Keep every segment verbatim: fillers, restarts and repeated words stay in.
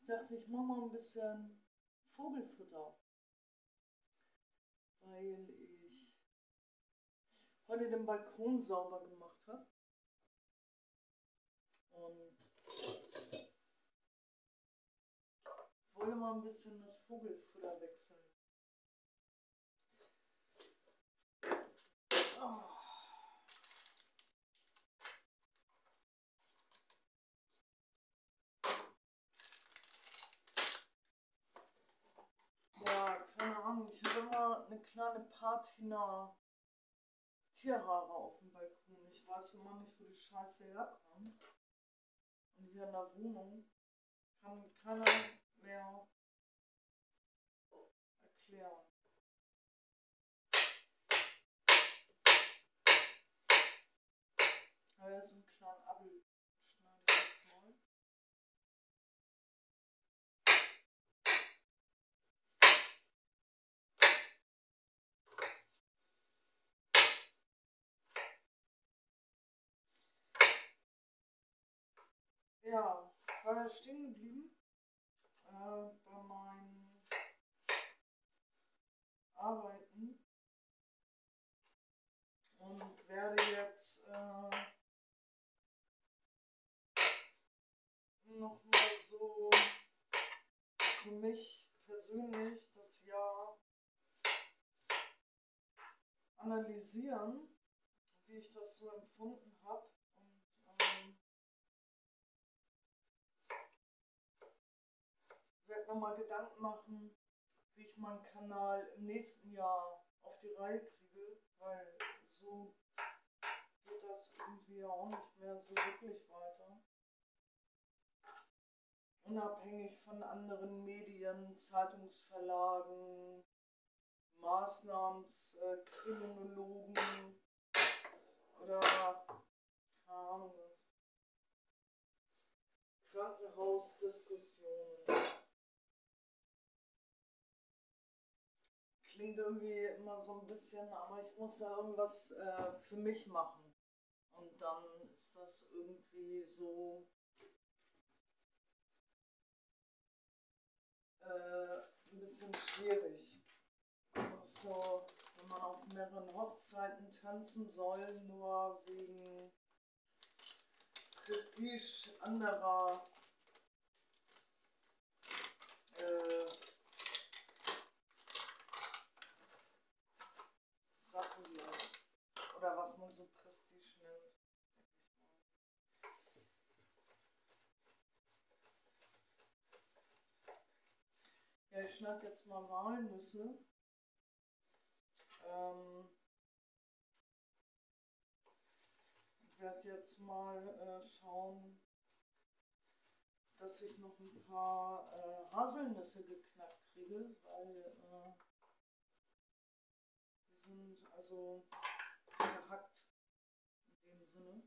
dachte, ich mache mal ein bisschen Vogelfutter, weil ich heute den Balkon sauber gemacht habe und wollte mal ein bisschen das Vogelfutter wechseln. Oh. Ja, keine Ahnung, ich habe immer eine kleine Patina Tierhaare auf dem Balkon. Ich weiß immer nicht, wo die Scheiße herkommt. Und hier in der Wohnung kann keiner mehr erklären. Da ist ein kleiner Apfel. Schneide ich jetzt mal. Ja, ich war ja stehen geblieben äh, bei meinen Arbeiten und werde jetzt äh, nochmal so für mich persönlich das Jahr analysieren, wie ich das so empfunden habe und ähm, werde mir mal Gedanken machen, wie ich meinen Kanal im nächsten Jahr auf die Reihe kriege, weil so geht das irgendwie ja auch nicht mehr so wirklich weiter. Unabhängig von anderen Medien, Zeitungsverlagen, Maßnahmenkriminologen oder keine Ahnung was. Krankenhausdiskussionen. Klingt irgendwie immer so ein bisschen, aber ich muss ja irgendwas äh, für mich machen. Und dann ist das irgendwie so äh, ein bisschen schwierig. So, wenn man auf mehreren Hochzeiten tanzen soll, nur wegen Prestige anderer äh, Sachen hier. Oder was man so Prestige nennt. Ja, ich schneide jetzt mal Walnüsse. Ähm, ich werde jetzt mal äh, schauen, dass ich noch ein paar äh, Haselnüsse geknackt kriege, weil äh, die sind also gehackt in dem Sinne.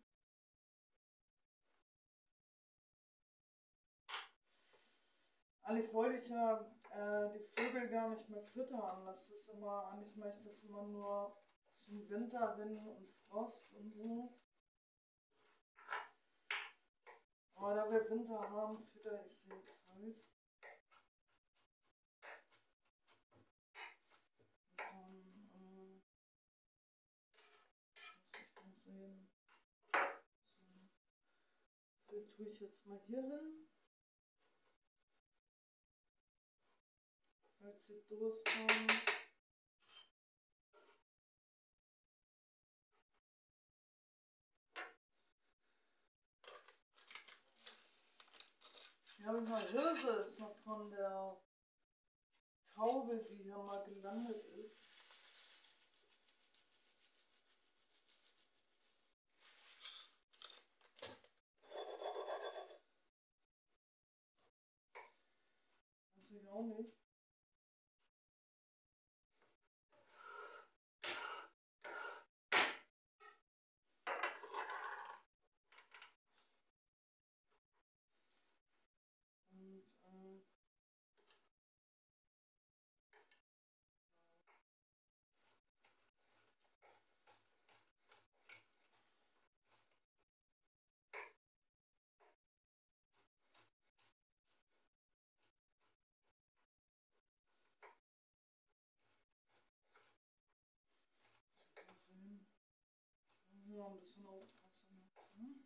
Eigentlich wollte ich ja äh, die Vögel gar nicht mehr füttern. Das ist immer, eigentlich mache ich das immer nur zum Winter, Wind und Frost und so. Aber da wir Winter haben, fütter ich sie jetzt halt. Und dann äh, muss ich mal sehen. So viel tue ich jetzt mal hier hin. Falls sie Durst haben. Hier habe ich mal Hirse, ist noch von der Taube, die hier mal gelandet ist. Weiß ich auch nicht. Und äh, hin. Ja, ein bisschen aufpassen. Hm?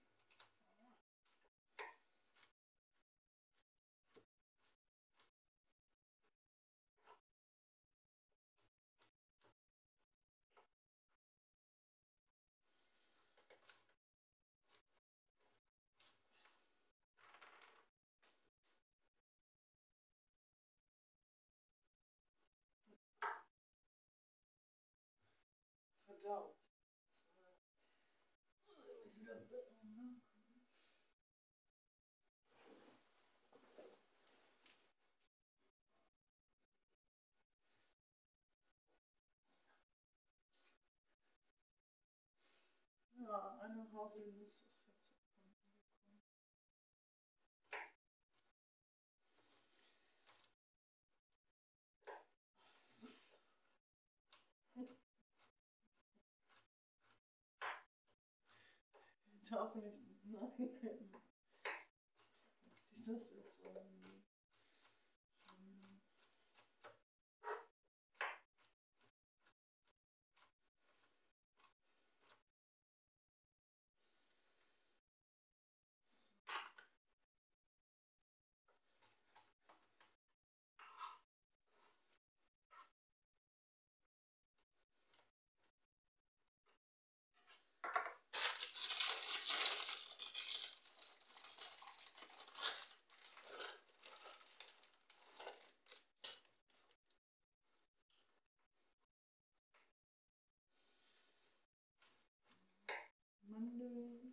Verdammt. Ich wieder ne? Ja, eine Haselnuss ist jetzt abgekommen. Ich darf nicht. Nein. Ich das jetzt so. Mandeln.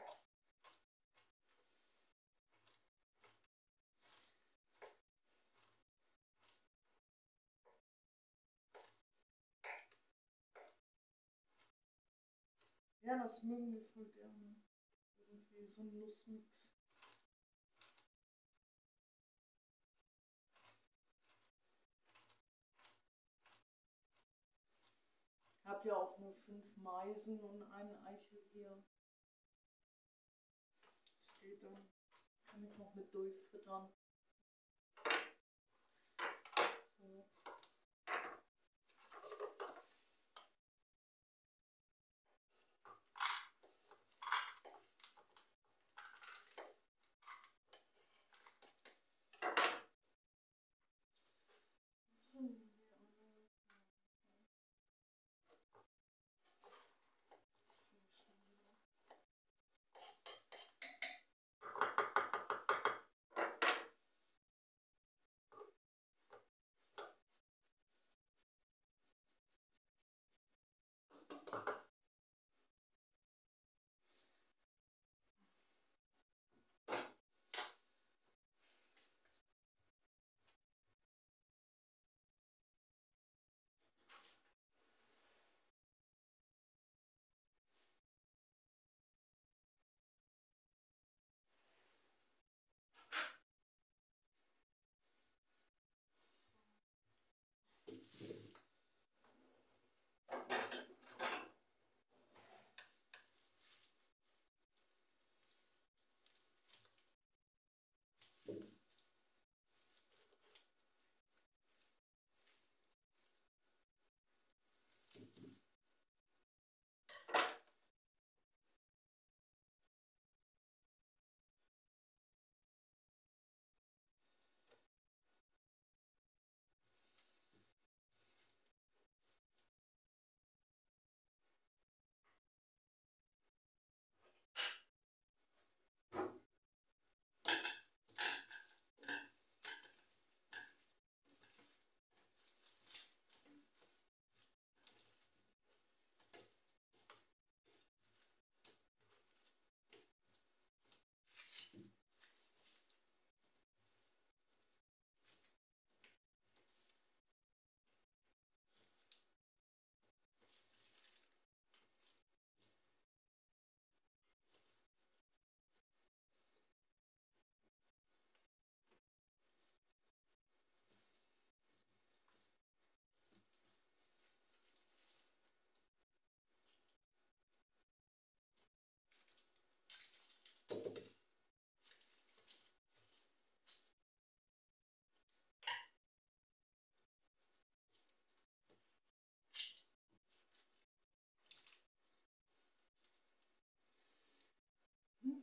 Ja, das mögen wir voll gerne. Irgendwie so ein Nussmix. Ich habe ja auch nur fünf Meisen und einen Eichel hier. Steht da. Kann ich noch mit durchfüttern. So.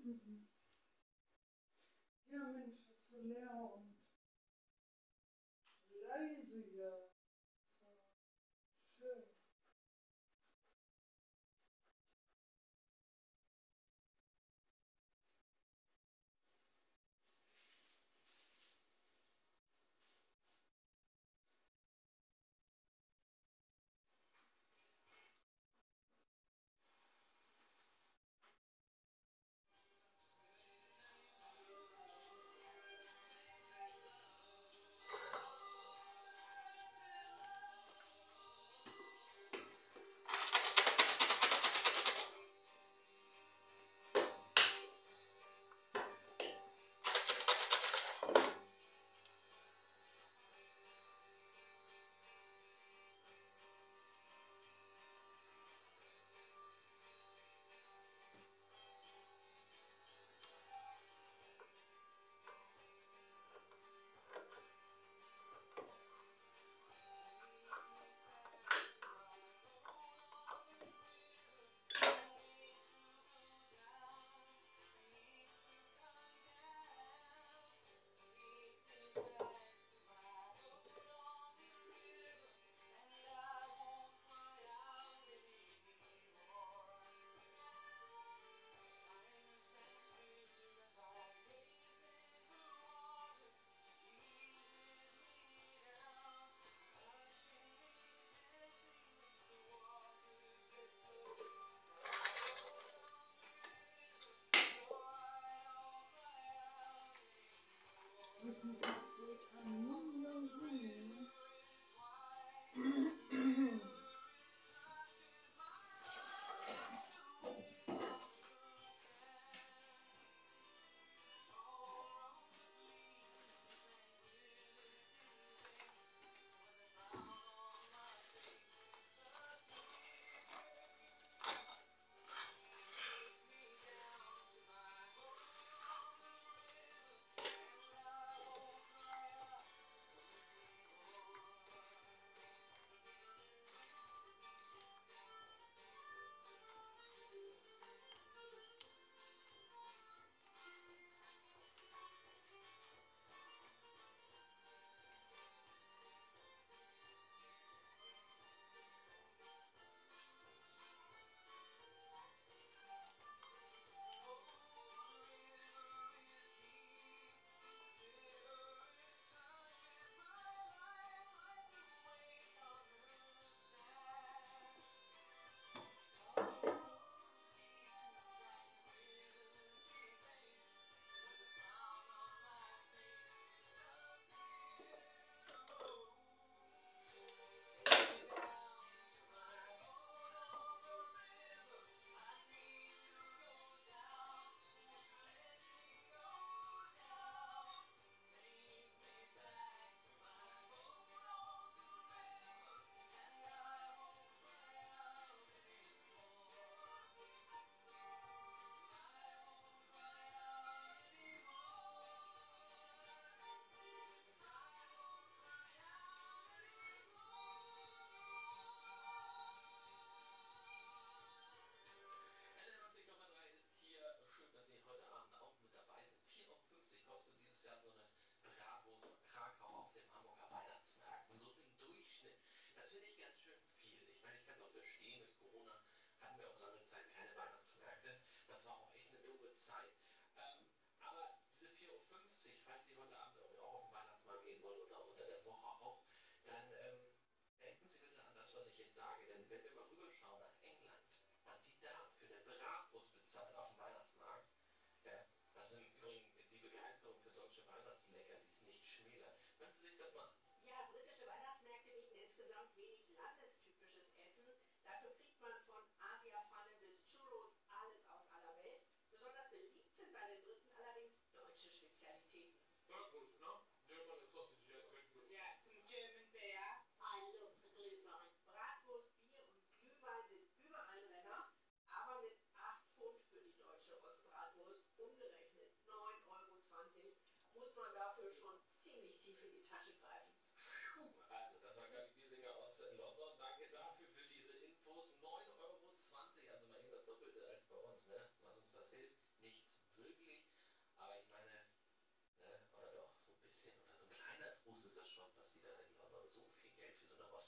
Ja, Mensch, das ist so leer und leise hier. So schön. Ich bin so wunderschön.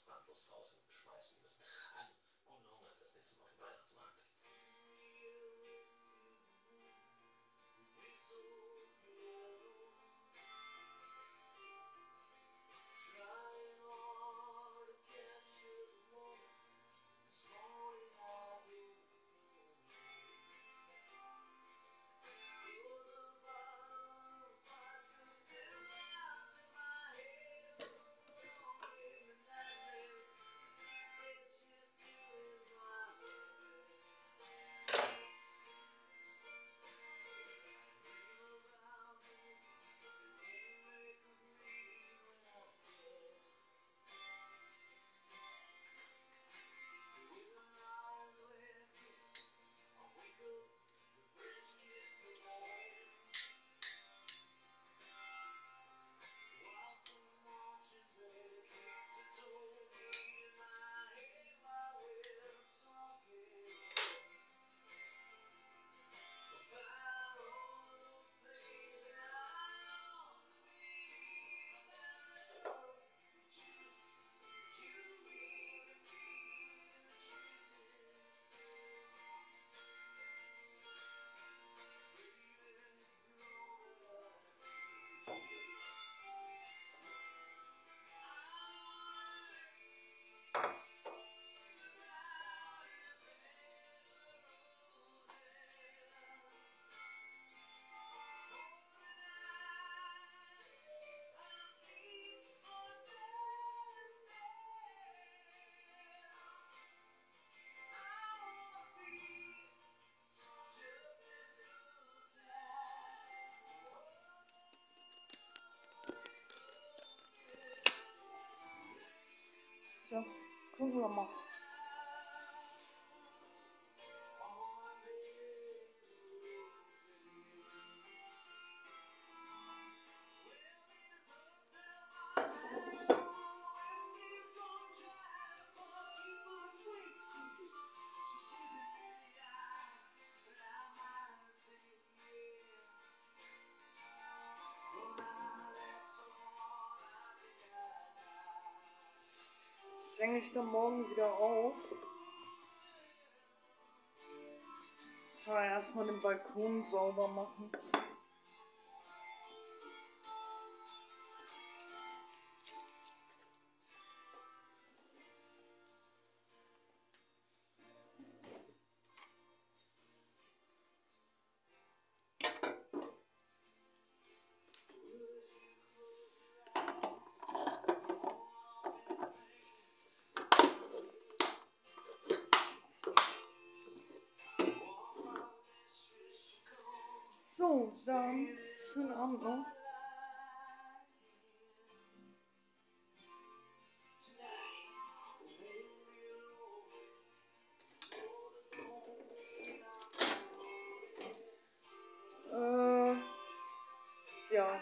Weihnachtsmarktwurst rausschmeißen müssen. Also, guten Hunger, das nächste Mal auf dem Weihnachtsmarkt. So, gucken wir mal. Das hänge ich dann morgen wieder auf. So, erstmal den Balkon sauber machen. So, dann schönen Abend noch. Äh, ja.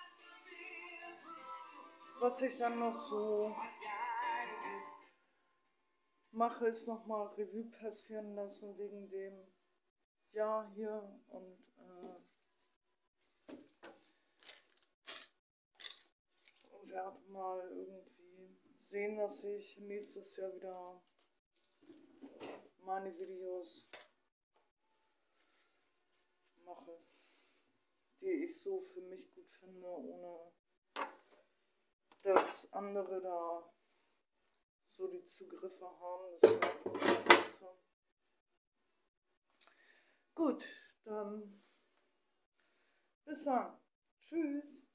Was ich dann noch so mache, ist nochmal Revue passieren lassen wegen dem Jahr hier und äh, werde mal irgendwie sehen, dass ich nächstes Jahr wieder meine Videos mache, die ich so für mich gut finde, ohne dass andere da so die Zugriffe haben. Das ist einfach besser. Gut, dann bis dann. Tschüss.